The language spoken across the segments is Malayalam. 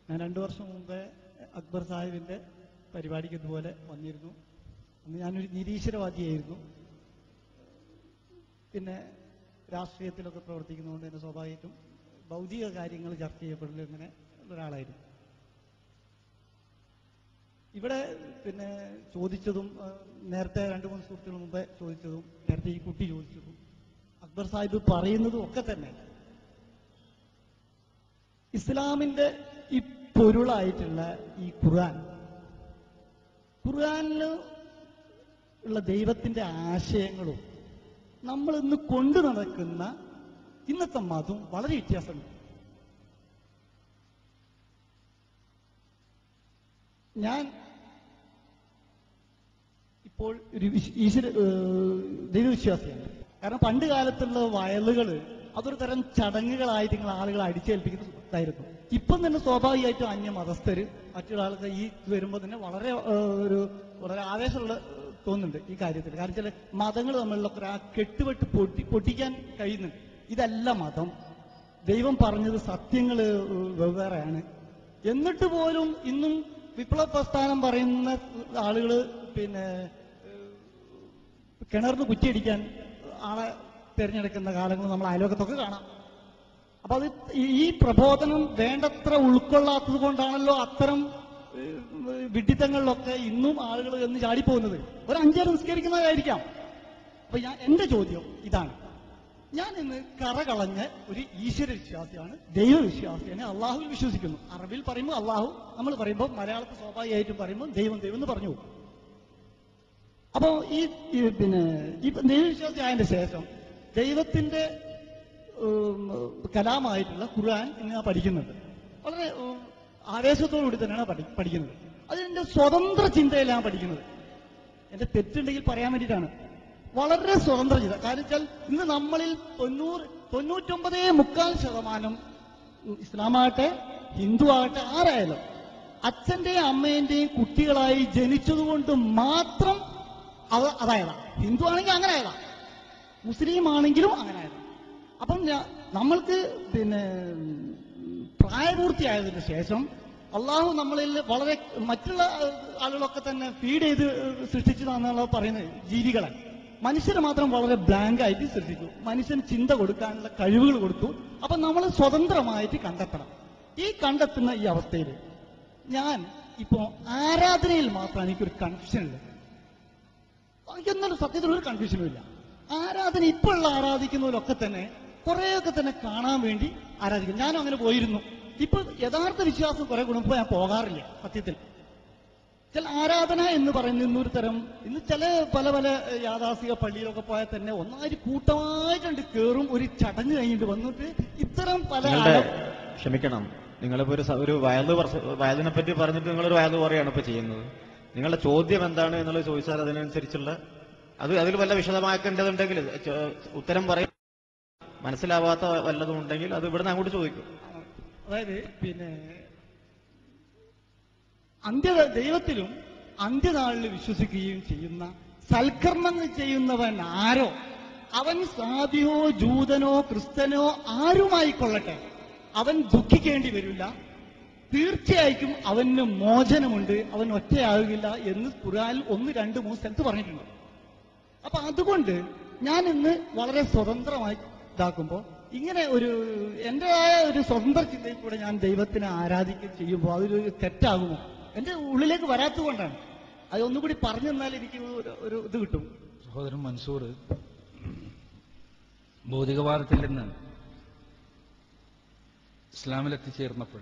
ഞാൻ 2 വർഷം മുമ്പേ അക്ബർ സാഹിബിൻ്റെ പരിപാടിക്ക് ഇതുപോലെ വന്നിരുന്നു. അന്ന് ഞാനൊരു നിരീശ്വരവാദിയായിരുന്നു. പിന്നെ രാഷ്ട്രീയത്തിലൊക്കെ പ്രവർത്തിക്കുന്നതുകൊണ്ട് തന്നെ സ്വാഭാവികമായിട്ടും ഭൗതിക കാര്യങ്ങൾ ചർച്ച ചെയ്യപ്പെടുന്ന ഇങ്ങനെ ഒരാളായിരുന്നു. ഇവിടെ പിന്നെ ചോദിച്ചതും നേരത്തെ 2-3 സുഹൃത്തുക്കൾ മുമ്പേ ചോദിച്ചതും നേരത്തെ ഈ കുട്ടി ചോദിച്ചതും അക്ബർ സാഹിബ് പറയുന്നതും ഒക്കെ തന്നെ ഇസ്ലാമിന്റെ ഈ പൊരുളായിട്ടുള്ള ഈ ഖുർആനില് ഉള്ള ദൈവത്തിന്റെ ആശയങ്ങളും നമ്മൾ ഇന്ന് കൊണ്ടു നടക്കുന്ന ഇന്നത്തെ മതവും വളരെ വ്യത്യാസമുണ്ട്. ഞാൻ ഇപ്പോൾ ഒരു ദൈവവിശ്വാസിയാണ്. കാരണം പണ്ട് കാലത്തുള്ള വയലുകൾ അതൊരു തരം ചടങ്ങുകളായിട്ട് നിങ്ങൾ ആളുകളെ അടിച്ചേൽപ്പിക്കുന്നതായിരുന്നു. ഇപ്പം തന്നെ സ്വാഭാവികമായിട്ടും അന്യമതസ്ഥര് മറ്റുള്ള ആൾക്ക് ഈ വരുമ്പോൾ തന്നെ വളരെ ആവേശമുള്ള തോന്നുന്നുണ്ട് ഈ കാര്യത്തിൽ. കാരണം ചില മതങ്ങൾ തമ്മിലുള്ള ആ കെട്ടുവെട്ട് പൊട്ടിക്കാൻ കഴിയുന്നുണ്ട്. ഇതല്ല മതം, ദൈവം പറഞ്ഞത് സത്യങ്ങൾ വെവ്വേറെയാണ്. എന്നിട്ട് പോലും ഇന്നും വിപ്ലവ പ്രസ്ഥാനം പറയുന്ന ആളുകൾ പിന്നെ കിണറിന് കുറ്റിയടിക്കാൻ ആളെ തിരഞ്ഞെടുക്കുന്ന കാലങ്ങൾ നമ്മൾ അയലോകത്തൊക്കെ കാണാം. അപ്പൊ അത് ഈ പ്രബോധനം വേണ്ടത്ര ഉൾക്കൊള്ളാത്തത് കൊണ്ടാണല്ലോ അത്തരം വിഡിത്തങ്ങളിലൊക്കെ ഇന്നും ആളുകൾ എന്ന് ചാടിപ്പോകുന്നത്. ഒരു 5 നേരം നിസ്കരിക്കുന്നതായിരിക്കാം. അപ്പൊ എന്റെ ചോദ്യം ഇതാണ്. ഞാൻ ഇന്ന് കറകളഞ്ഞ ഒരു ഈശ്വര വിശ്വാസിയാണ്, ദൈവവിശ്വാസിയാണ്, അള്ളാഹുവിൽ വിശ്വസിക്കുന്നു. അറബിൽ പറയുമ്പോൾ അള്ളാഹു, നമ്മൾ പറയുമ്പോൾ മലയാളത്തിൽ സ്വാഭാവികമായിട്ടും പറയുമ്പോൾ ദൈവം എന്ന് പറഞ്ഞു. അപ്പോ ഈ ദൈവവിശ്വാസി ആയതിന്റെ ശേഷം ദൈവത്തിന്റെ കലാമായിട്ടുള്ള ഖുർആൻ ഇങ്ങനെ പഠിക്കുന്നുണ്ട്. വളരെ ആവേശത്തോടുകൂടി തന്നെയാണ് പഠിക്കുന്നത്. അതിന്റെ സ്വതന്ത്ര ചിന്തയിലാണ് പഠിക്കുന്നത്. എന്റെ തെറ്റുണ്ടെങ്കിൽ പറയാൻ വേണ്ടിയിട്ടാണ്. വളരെ സ്വതന്ത്ര ചിന്ത. കാരണം വെച്ചാൽ ഇന്ന് നമ്മളിൽ 99.4% ഇസ്ലാമാകട്ടെ ഹിന്ദു ആകട്ടെ ആരായാലും അച്ഛന്റെയും അമ്മേന്റെയും കുട്ടികളായി ജനിച്ചതുകൊണ്ട് മാത്രം അതായതാണ്. ഹിന്ദു ആണെങ്കിൽ അങ്ങനെ ആയതാണ്, മുസ്ലിം ആണെങ്കിലും അങ്ങനെ ആയതാണ്. അപ്പം നമ്മൾക്ക് പിന്നെ പ്രായപൂർത്തിയായതിനു ശേഷം അള്ളാഹു നമ്മളിൽ വളരെ മറ്റുള്ള ആളുകളൊക്കെ തന്നെ ഫീഡ് ചെയ്ത് സൃഷ്ടിച്ചതാണെന്നുള്ള പറയുന്നത് ജീവികളെ. മനുഷ്യരെ മാത്രം വളരെ ബ്ലാങ്ക് ആയിട്ട് സൃഷ്ടിച്ചു. മനുഷ്യന് ചിന്ത കൊടുക്കാനുള്ള കഴിവുകൾ കൊടുത്തു. അപ്പൊ നമ്മൾ സ്വതന്ത്രമായിട്ട് കണ്ടെത്തണം. ഈ കണ്ടെത്തുന്ന ഈ അവസ്ഥയിൽ ഞാൻ ഇപ്പോ ആരാധനയിൽ മാത്രമാണ് എനിക്കൊരു കൺഫ്യൂഷൻ ഉള്ളത്. എനിക്കെന്നാലും സത്യത്തിലൊരു കൺഫ്യൂഷനും ഇല്ല. ആരാധന ഇപ്പോഴുള്ള ആരാധിക്കുന്നവരൊക്കെ തന്നെ കുറേയൊക്കെ തന്നെ കാണാൻ വേണ്ടി ആരാധിക്കും. ഞാനും അങ്ങനെ പോയിരുന്നു. ഇപ്പൊ യഥാർത്ഥ വിശ്വാസം കുറെ കൂടുമ്പോൾ ഞാൻ പോകാറില്ല. സത്യത്തിൽ ചില ആരാധന എന്ന് പറയുന്ന ഇന്നൊരു തരം ഇന്ന് പല യാഥാസ്ഥിക പള്ളിയിലൊക്കെ പോയാൽ തന്നെ ഒന്നായിട്ട് കൂട്ടമായിട്ടുണ്ട് കയറും. ഒരു ചടങ്ങ് കഴിഞ്ഞിട്ട് വന്നിട്ട് ഇത്തരം പല ക്ഷമിക്കണം, നിങ്ങളിപ്പോ ഒരു വയലിനെ പറ്റി പറഞ്ഞിട്ട് നിങ്ങളൊരു വയൽ പറയാണ് ഇപ്പൊ ചെയ്യുന്നത്. നിങ്ങളുടെ ചോദ്യം എന്താണ് എന്നുള്ളത് ചോദിച്ചാൽ അതിനനുസരിച്ചുള്ള അതിൽ വല്ല വിശദമാക്കേണ്ടതുണ്ടെങ്കിൽ ഉത്തരം പറയും. മനസ്സിലാവാത്ത വല്ലതും ഉണ്ടെങ്കിൽ അത് ഇവിടുന്ന് അങ്ങോട്ട് ചോദിക്കും. അതായത് പിന്നെ ദൈവത്തിലും അന്ത്യനാളിൽ വിശ്വസിക്കുകയും ചെയ്യുന്ന സൽക്കർമ്മങ്ങൾ ചെയ്യുന്നവൻ ആരോ, അവൻ സാബിയോ ജൂതനോ ക്രിസ്ത്യനോ ആരുമായിക്കൊള്ളട്ടെ, അവൻ ദുഃഖിക്കേണ്ടി വരില്ല. തീർച്ചയായിട്ടും അവന് മോചനമുണ്ട്, അവൻ ഒറ്റയാകില്ല എന്ന് ഖുർആനിൽ 1, 2, 3 സ്ഥലത്ത് പറഞ്ഞിട്ടുണ്ട്. അപ്പൊ അതുകൊണ്ട് ഞാൻ ഇന്ന് വളരെ സ്വതന്ത്രമായി ഇതാക്കുമ്പോൾ ഇങ്ങനെ എന്റേതായ ഒരു സ്വതന്ത്ര ചിന്തയിൽ കൂടെ ഞാൻ ദൈവത്തിനെ ആരാധിക്കുകയും ചെയ്യുമ്പോൾ അതൊരു തെറ്റാകുമോ? എന്റെ ഉള്ളിലേക്ക് വരാത്തത് കൊണ്ടാണ്. അത് ഒന്നുകൂടി പറഞ്ഞു തന്നാൽ എനിക്ക് ഒരു ഇത് കിട്ടും. സഹോദരൻ മൻസൂർ ഭൗതികവാദത്തിൽ നിന്ന് ഇസ്ലാമിലെത്തിച്ചേർന്നപ്പോൾ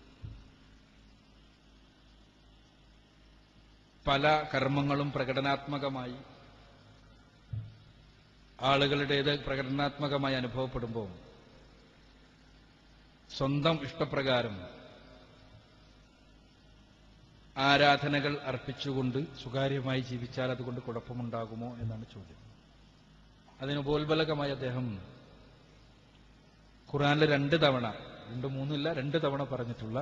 പല കർമ്മങ്ങളും പ്രകടനാത്മകമായി ആളുകളുടേത് പ്രകടനാത്മകമായി അനുഭവപ്പെടുമ്പോൾ സ്വന്തം ഇഷ്ടപ്രകാരം ആരാധനകൾ അർപ്പിച്ചുകൊണ്ട് സ്വകാര്യമായി ജീവിച്ചാൽ അതുകൊണ്ട് കുഴപ്പമുണ്ടാകുമോ എന്നാണ് ചോദ്യം. അതിന് ഉപോത്ബലകമായി അദ്ദേഹം ഖുർആനിൽ 2 തവണ 2, 3 ഇല്ല 2 തവണ പറഞ്ഞിട്ടുള്ള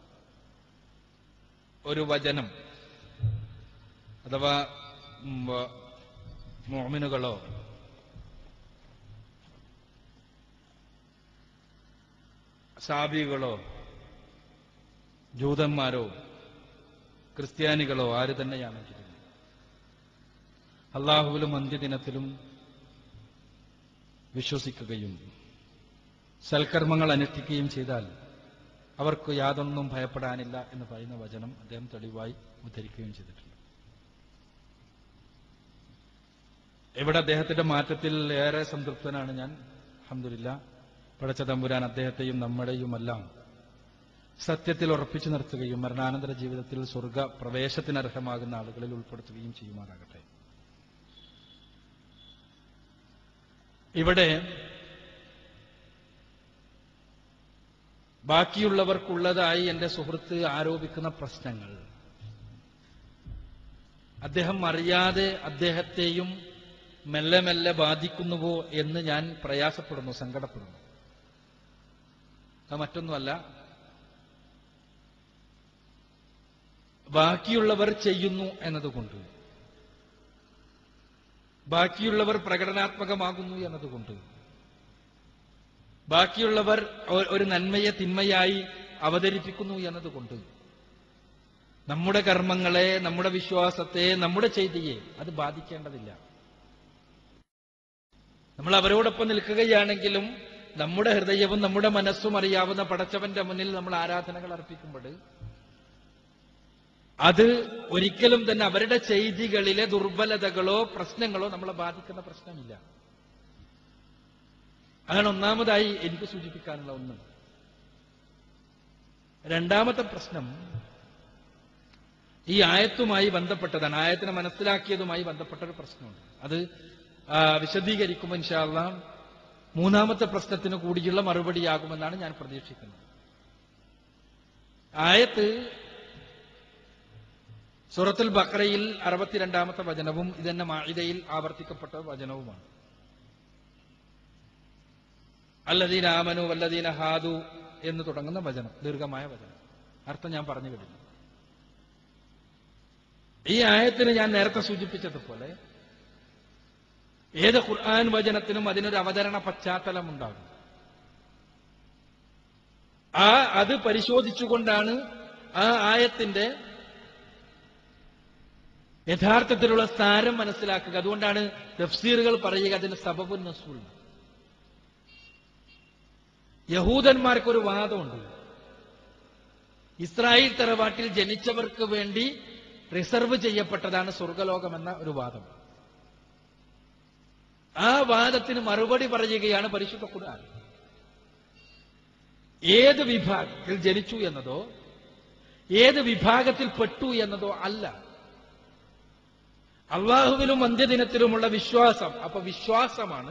ഒരു വചനം, അഥവാ മുഅ്മിനുകളോ സാബികളോ ജൂതന്മാരോ ക്രിസ്ത്യാനികളോ ആര് തന്നെയാണെങ്കിലും അള്ളാഹുവിലും അന്ത്യദിനത്തിലും വിശ്വസിക്കുകയും സൽക്കർമ്മങ്ങൾ അനുഷ്ഠിക്കുകയും ചെയ്താൽ അവർക്ക് യാതൊന്നും ഭയപ്പെടാനില്ല എന്ന് പറയുന്ന വചനം അദ്ദേഹം തെളിവായി ഉദ്ധരിക്കുകയും ചെയ്തിട്ടുണ്ട്. ഇവിടെ അദ്ദേഹത്തിന്റെ മാറ്റത്തിൽ ഏറെ സംതൃപ്തനാണ് ഞാൻ. അൽഹംദുലില്ലാഹ്. പടച്ച തമ്പുരാൻ അദ്ദേഹത്തെയും നമ്മുടെയുമെല്ലാം സത്യത്തിൽ ഉറപ്പിച്ചു നിർത്തുകയും മരണാനന്തര ജീവിതത്തിൽ സ്വർഗ പ്രവേശത്തിനർഹമാകുന്ന ആളുകളിൽ ഉൾപ്പെടുത്തുകയും ചെയ്യുമാറാകട്ടെ. ഇവിടെ ബാക്കിയുള്ളവർക്കുള്ളതായി എന്റെ സുഹൃത്ത് ആരോപിക്കുന്ന പ്രശ്നങ്ങൾ അദ്ദേഹം അറിയാതെ അദ്ദേഹത്തെയും മെല്ലെ മെല്ലെ ബാധിക്കുന്നുവോ എന്ന് ഞാൻ പ്രയാസപ്പെടുന്നു, സങ്കടപ്പെടുന്നു. അത് മറ്റൊന്നുമല്ല, ബാക്കിയുള്ളവർ ചെയ്യുന്നു എന്നതുകൊണ്ട്, ബാക്കിയുള്ളവർ പ്രകടനാത്മകമാകുന്നു എന്നതുകൊണ്ട്, ബാക്കിയുള്ളവർ ഒരു നന്മയെ തിന്മയായി അവതരിപ്പിക്കുന്നു എന്നതുകൊണ്ട് നമ്മുടെ കർമ്മങ്ങളെ, നമ്മുടെ വിശ്വാസത്തെ, നമ്മുടെ ചെയ്തിയെ അത് ബാധിക്കേണ്ടതില്ല. നമ്മൾ അവരോടൊപ്പം നിൽക്കുകയാണെങ്കിലും നമ്മുടെ ഹൃദയവും നമ്മുടെ മനസ്സും അറിയാവുന്ന പടച്ചവന്റെ മുന്നിൽ നമ്മൾ ആരാധനകൾ അർപ്പിക്കുമ്പോൾ അത് ഒരിക്കലും തന്നെ അവരുടെ ചെയ്തികളിലെ ദുർബലതകളോ പ്രശ്നങ്ങളോ നമ്മളെ ബാധിക്കുന്ന പ്രശ്നമില്ല. അതാണ് ഒന്നാമതായി എനിക്ക് സൂചിപ്പിക്കാനുള്ള ഒന്ന്. രണ്ടാമത്തെ പ്രശ്നം ഈ ആയത്തുമായി ബന്ധപ്പെട്ടതാണ്. ആയത്തിനെ മനസ്സിലാക്കിയതുമായി ബന്ധപ്പെട്ട ഒരു പ്രശ്നമുണ്ട്. അത് വിശദീകരിക്കുമ്പോൾ ഇൻഷാ അല്ലാഹ് മൂന്നാമത്തെ പ്രശ്നത്തിന് കൂടിയുള്ള മറുപടിയാകുമെന്നാണ് ഞാൻ പ്രതീക്ഷിക്കുന്നത്. ആയത്ത് സൂറത്തുൽ ബഖറയിൽ 62-ാമത്തെ വചനവും ഇതന്നെ മാഇദയിൽ ആവർത്തിക്കപ്പെട്ട വചനവുമാണ്. അല്ലദീന ആമനു വല്ലദീന ഹാദു എന്ന് തുടങ്ങുന്ന വചനം, ദീർഘമായ വചനം. അർത്ഥം ഞാൻ പറഞ്ഞു കഴിഞ്ഞു. ഈ ആയത്തിന് ഞാൻ നേരത്തെ സൂചിപ്പിച്ചതുപോലെ ഏത് ഖുർആൻ വചനത്തിനും അതിനൊരു അവതരണ പശ്ചാത്തലമുണ്ടാകും. അത് പരിശോധിച്ചുകൊണ്ടാണ് ആ ആയത്തിന്റെ യഥാർത്ഥത്തിലുള്ള സാരം മനസ്സിലാക്കുക. അതുകൊണ്ടാണ് തഫ്സീറുകൾ പറയുക അതിന് സബബുൻ നസൂൽ. യഹൂദന്മാർക്കൊരു വാദമുണ്ട്. ഇസ്രായേൽ തറവാട്ടിൽ ജനിച്ചവർക്ക് വേണ്ടി റിസർവ് ചെയ്യപ്പെട്ടതാണ് സ്വർഗലോകമെന്ന ഒരു വാദം. ആ വാദത്തിന് മറുപടി പറയുകയാണ് പരിശുദ്ധ ഖുർആൻ. ഏത് വിഭാഗത്തിൽ ജനിച്ചു എന്നതോ ഏത് വിഭാഗത്തിൽ പെട്ടു എന്നതോ അല്ല, അള്ളാഹുവിലും അന്ത്യദിനത്തിലുമുള്ള വിശ്വാസം. അപ്പൊ വിശ്വാസമാണ്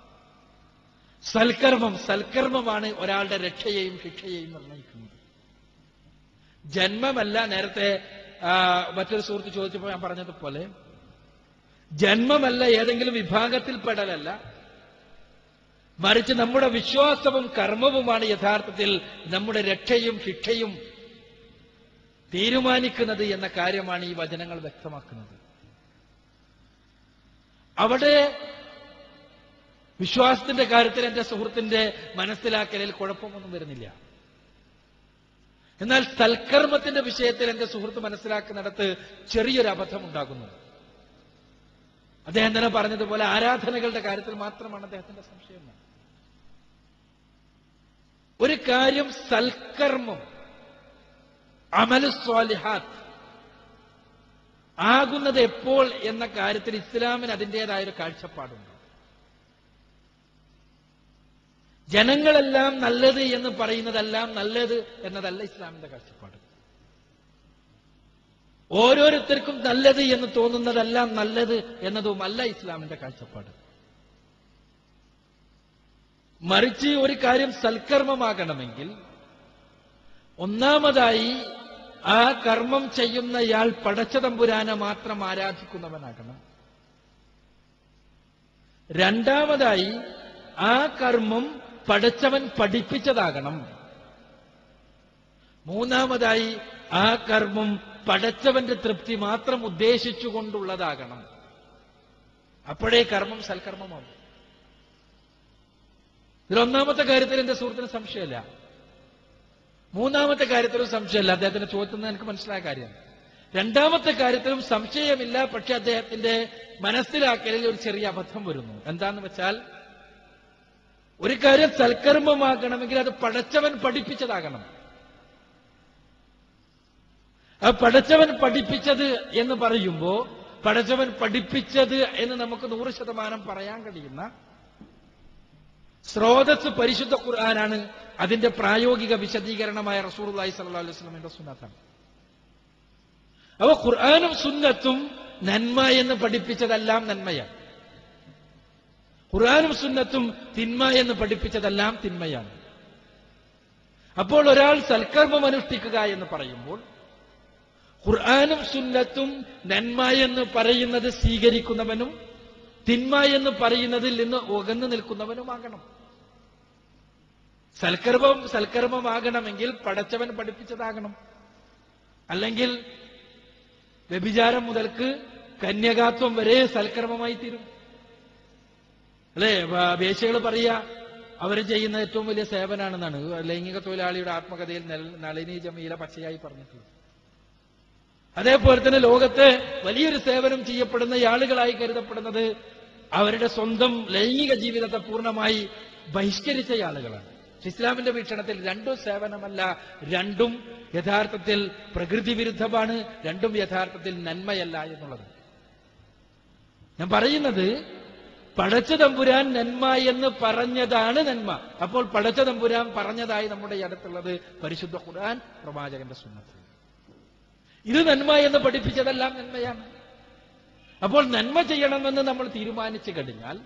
സൽക്കർമ്മമാണ് ഒരാളുടെ രക്ഷയെയും ശിക്ഷയെയും നിർണ്ണയിക്കുന്നത്. ജന്മമല്ല. നേരത്തെ മറ്റൊരു സുഹൃത്ത് ചോദിച്ചപ്പോൾ ഞാൻ പറഞ്ഞതുപോലെ ജന്മമല്ല, ഏതെങ്കിലും വിഭാഗത്തിൽപ്പെടലല്ല, മറിച്ച് നമ്മുടെ വിശ്വാസവും കർമ്മവുമാണ് യഥാർത്ഥത്തിൽ നമ്മുടെ രക്ഷയും ശിക്ഷയും തീരുമാനിക്കുന്നത് എന്ന കാര്യമാണ് ഈ വചനങ്ങൾ വ്യക്തമാക്കുന്നത്. അവിടെ വിശ്വാസത്തിന്റെ കാര്യത്തിൽ എന്റെ സുഹൃത്തിന്റെ മനസ്സിലാക്കലിൽ കുഴപ്പമൊന്നും വരുന്നില്ല. എന്നാൽ സൽക്കർമ്മത്തിന്റെ വിഷയത്തിൽ എന്റെ സുഹൃത്ത് മനസ്സിലാക്കുന്നിടത്ത് ചെറിയൊരു അബദ്ധം ഉണ്ടാകുന്നു. അദ്ദേഹം തന്നെ പറഞ്ഞതുപോലെ ആരാധനകളുടെ കാര്യത്തിൽ മാത്രമാണ് അദ്ദേഹത്തിന്റെ സംശയം. ഒരു കാര്യം സൽക്കർമ്മം അമലു സ്വാലിഹാത്ത് ആകുന്നത് എപ്പോൾ എന്ന കാര്യത്തിൽ ഇസ്ലാമിന് അതിൻ്റെതായൊരു കാഴ്ചപ്പാടുണ്ട്. ജനങ്ങളെല്ലാം നല്ലത് എന്ന് പറയുന്നതെല്ലാം നല്ലത് എന്നതല്ല ഇസ്ലാമിന്റെ കാഴ്ചപ്പാട്. ഓരോരുത്തർക്കും നല്ലത് എന്ന് തോന്നുന്നതെല്ലാം നല്ലത് എന്നതുമല്ല ഇസ്ലാമിന്റെ കാഴ്ചപ്പാട്. മറിച്ച് ഒരു കാര്യം സൽക്കർമ്മമാകണമെങ്കിൽ ഒന്നാമതായി ആ കർമ്മം ചെയ്യുന്നയാൾ പടച്ചതമ്പുരാനെ മാത്രം ആരാധിക്കുന്നവനാകണം. രണ്ടാമതായി ആ കർമ്മം പടച്ചവൻ പഠിപ്പിച്ചതാകണം. മൂന്നാമതായി ആ കർമ്മം പടച്ചവന്റെ തൃപ്തി മാത്രം ഉദ്ദേശിച്ചുകൊണ്ടുള്ളതാകണം. അപ്പോഴേ കർമ്മം സൽക്കർമ്മമാവും. ഇതിലൊന്നാമത്തെ കാര്യത്തിൽ എന്റെ സുഹൃത്തിന് സംശയമില്ല. മൂന്നാമത്തെ കാര്യത്തിലും സംശയമില്ല, അദ്ദേഹത്തിന്റെ ചോദ്യത്തിൽ നിന്ന് എനിക്ക് മനസ്സിലായ കാര്യമാണ്. രണ്ടാമത്തെ കാര്യത്തിലും സംശയമില്ല, പക്ഷെ അദ്ദേഹത്തിന്റെ മനസ്സിലാക്കലിൽ ഒരു ചെറിയ അബദ്ധം വരുന്നു. എന്താന്ന് വെച്ചാൽ, ഒരു കാര്യം സൽക്കർമ്മമാകണമെങ്കിൽ അത് പടച്ചവൻ പഠിപ്പിച്ചതാകണം. ആ പടച്ചവൻ പഠിപ്പിച്ചത് എന്ന് പറയുമ്പോ പടച്ചവൻ പഠിപ്പിച്ചത് എന്ന് നമുക്ക് 100% പറയാൻ കഴിയുന്ന സ്രോതസ് പരിശുദ്ധ ഖുർആനാണ്. അതിന്റെ പ്രായോഗിക വിശദീകരണമായ റസൂലുള്ളാഹി സ്വല്ലല്ലാഹു അലൈഹി വസല്ലമയുടെ സുന്നത്താണ്. അവ ഖുർആനും സുന്നത്തും നന്മ എന്ന് പഠിപ്പിച്ചതെല്ലാം നന്മയാണ്. ഖുർആനും സുന്നത്തും തിന്മ എന്ന് പഠിപ്പിച്ചതെല്ലാം തിന്മയാണ്. അപ്പോൾ ഒരാൾ സൽക്കർമ്മം അനുഷ്ഠിക്കുക എന്ന് പറയുമ്പോൾ ഖുർആനും സുന്നത്തും നന്മ എന്ന് പറയുന്നത് സ്വീകരിക്കുന്നവനും തിന്മ എന്ന് പറയുന്നതിൽ നിന്ന് അകന്നു നിൽക്കുന്നവനുമാകണം. സൽക്കർമ്മമാകണമെങ്കിൽ പടച്ചവൻ പഠിപ്പിച്ചതാകണം. അല്ലെങ്കിൽ വ്യഭിചാരം മുതൽക്ക് കന്യകാത്വം വരെ സൽക്കർമ്മമായി തീരും. അല്ലെ? വേശ്യകൾ പറയാ അവർ ചെയ്യുന്ന ഏറ്റവും വലിയ സേവനാണെന്നാണ് ലൈംഗിക തൊഴിലാളിയുടെ ആത്മകഥയിൽ നളിനി ജമീല പച്ചയായി പറഞ്ഞിട്ടുള്ളത്. അതേപോലെ തന്നെ ലോകത്തെ വലിയൊരു സേവനം ചെയ്യപ്പെടുന്ന ആളുകളായി കരുതപ്പെടുന്നത് അവരുടെ സ്വന്തം ലൈംഗിക ജീവിതത്തെ പൂർണ്ണമായി ബഹിഷ്കരിച്ച ആളുകളാണ്. ഇസ്ലാമിന്റെ വീക്ഷണത്തിൽ രണ്ടും സേവനമല്ല, രണ്ടും യഥാർത്ഥത്തിൽ പ്രകൃതി വിരുദ്ധമാണ്, രണ്ടും യഥാർത്ഥത്തിൽ നന്മയല്ല എന്നുള്ളത്. ഞാൻ പറയുന്നത് പടച്ച തമ്പുരാൻ നന്മ എന്ന് പറഞ്ഞതാണ് നന്മ. അപ്പോൾ പടച്ച തമ്പുരാൻ പറഞ്ഞതായി നമ്മുടെ അടുത്തുള്ളത് പരിശുദ്ധ ഖുർആൻ, പ്രവാചകന്റെ സുന്നത്ത്. ഇത് നന്മ എന്ന് പഠിപ്പിച്ചതെല്ലാം നന്മയാണ്. അപ്പോൾ നന്മ ചെയ്യണമെന്ന് നമ്മൾ തീരുമാനിച്ചു കഴിഞ്ഞാൽ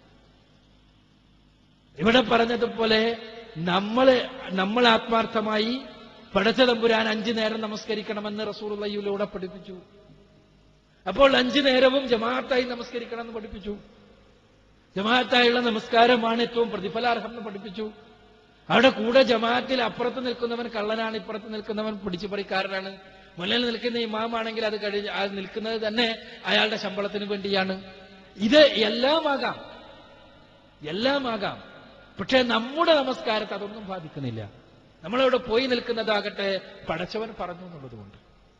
ഇവിടെ പറഞ്ഞതുപോലെ നമ്മൾ ആത്മാർത്ഥമായി പടച്ച തമ്പുരാൻ 5 നേരം നമസ്കരിക്കണമെന്ന് റസൂലുള്ളാഹിയിലൂടെ പഠിപ്പിച്ചു. അപ്പോൾ 5 നേരവും ജമാഅത്തായി നമസ്കരിക്കണമെന്ന് പഠിപ്പിച്ചു. ജമാഅത്തായുള്ള നമസ്കാരമാണ് ഏറ്റവും പ്രതിഫലാർഹം എന്ന് പഠിപ്പിച്ചു. അവിടെ കൂടെ ജമാഅത്തിൽ അപ്പുറത്ത് നിൽക്കുന്നവൻ കള്ളനാണ്, ഇപ്പുറത്ത് നിൽക്കുന്നവൻ പിടിച്ചുപറിക്കാരനാണ്. മുന്നിൽ നിൽക്കുന്ന ഇമാമാണെങ്കിൽ അത് നിൽക്കുന്നത് തന്നെ അയാളുടെ ശമ്പളത്തിന് വേണ്ടിയാണ്. ഇത് എല്ലാമാകാം. പക്ഷെ നമ്മുടെ നമസ്കാരത്തെ അതൊന്നും ബാധിക്കുന്നില്ല. നമ്മളവിടെ പോയി നിൽക്കുന്നതാകട്ടെ പടച്ചവൻ പറഞ്ഞു എന്നുള്ളതുകൊണ്ട്.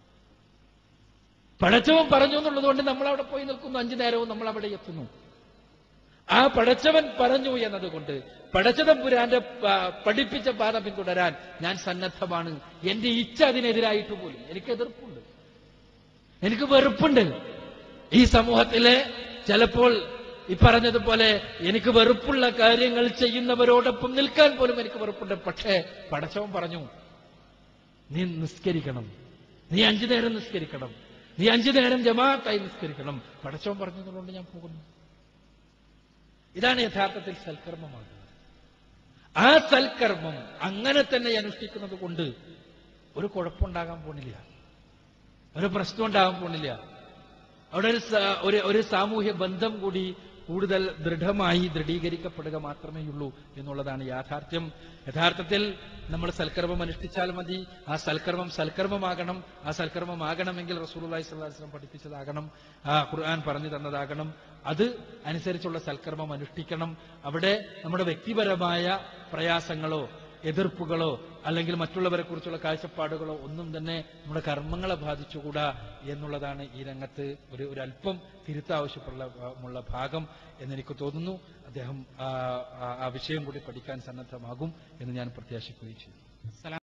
നമ്മളവിടെ പോയി നിൽക്കുന്നു, 5 നേരവും നമ്മൾ അവിടെ എത്തുന്നു. ആ പടച്ചവൻ പറഞ്ഞു എന്നതുകൊണ്ട് പടച്ചതമ്പുരാന്റെ പഠിപ്പിച്ച പാത പിന്തുടരാൻ ഞാൻ സന്നദ്ധമാണ്. എന്റെ ഇച്ഛ അതിനെതിരായിട്ട് പോലും എനിക്ക് എതിർപ്പുണ്ട്, എനിക്ക് വെറുപ്പുണ്ട്. ഈ സമൂഹത്തിലെ ചിലപ്പോൾ ഈ പറഞ്ഞതുപോലെ എനിക്ക് വെറുപ്പുള്ള കാര്യങ്ങൾ ചെയ്യുന്നവരോടൊപ്പം നിൽക്കാൻ പോലും എനിക്ക് വെറുപ്പുണ്ട്. പക്ഷേ പടച്ചവൻ പറഞ്ഞു, നീ നിസ്കരിക്കണം, നീ 5 നേരം നിസ്കരിക്കണം, നീ 5 നേരം ജമാഅത്തായി നിസ്കരിക്കണം. പടച്ചവൻ പറഞ്ഞതുകൊണ്ട് ഞാൻ പോകുന്നു. ഇതാണ് യഥാർത്ഥത്തിൽ സൽക്കർമ്മമാകുന്നത്. ആ സൽക്കർമ്മം അങ്ങനെ തന്നെ അനുഷ്ഠിക്കുന്നത് കൊണ്ട് ഒരു കുഴപ്പമുണ്ടാകാൻ പോണില്ല, ഒരു പ്രശ്നം ഉണ്ടാകാൻ പോണില്ല. അവിടെ ഒരു സാമൂഹ്യ ബന്ധം കൂടി കൂടുതൽ ദൃഢീകരിക്കപ്പെടുക മാത്രമേയുള്ളൂ എന്നുള്ളതാണ് യാഥാർത്ഥ്യം. യഥാർത്ഥത്തിൽ നമ്മൾ സൽക്കർമ്മം അനുഷ്ഠിച്ചാൽ മതി. ആ സൽക്കർമ്മമാകണം. ആ സൽക്കർമ്മമാകണമെങ്കിൽ റസൂലുള്ളാഹി സ്വല്ലല്ലാഹു അലൈഹി വസല്ലം പഠിപ്പിച്ചതാകണം, ഖുർആൻ പറഞ്ഞു തന്നതാകണം. അത് അനുസരിച്ചുള്ള സൽക്കർമ്മം അനുഷ്ഠിക്കണം. അവിടെ നമ്മുടെ വ്യക്തിപരമായ പ്രയാസങ്ങളോ എതിർപ്പുകളോ അല്ലെങ്കിൽ മറ്റുള്ളവരെ കുറിച്ചുള്ള കാഴ്ചപ്പാടുകളോ ഒന്നും തന്നെ നമ്മുടെ കർമ്മങ്ങളെ ബാധിച്ചുകൂടാ എന്നുള്ളതാണ് ഈ രംഗത്ത് ഒരു അല്പം തിരുത്താവശ്യമുള്ള ഭാഗം എന്നെനിക്ക് തോന്നുന്നു. അദ്ദേഹം ആ വിഷയം കൂടി പഠിക്കാൻ സന്നദ്ധമാകും എന്ന് ഞാൻ പ്രത്യാശിക്കുകയും ചെയ്തു.